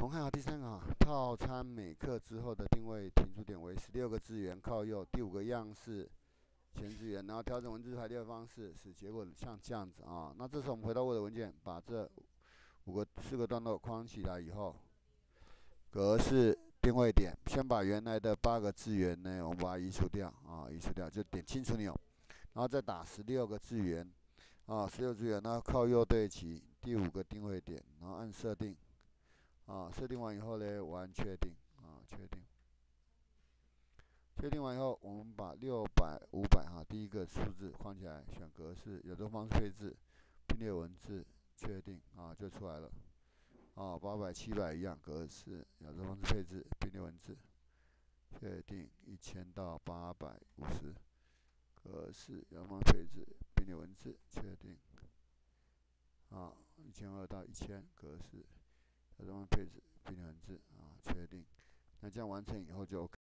我们看好第三个套餐每克之后的定位停驻点为16个字元，靠右。第5个样式前字元，然后调整文字排列方式，使结果像这样子那这时候我们回到 Word 文件，把这4个段落框起来以后，格式定位点，先把原来的8个字元呢，我们把它移除掉移除掉，就点清除钮，然后再打16个字元16字元，然后靠右对齐第5个定位点，然后按设定设定完以后呢，我按确定确定。确定完以后，我们把600、500第一个数字框起来，选格式，有这方式配置，并列文字，确定就出来了。800、700一样格式，有这方式配置，并列文字，确定。1000到850格式，有方式配置，并列文字，确定。1200到1000格式，有这方式配置，并列文字确定。那这样完成以后就 OK。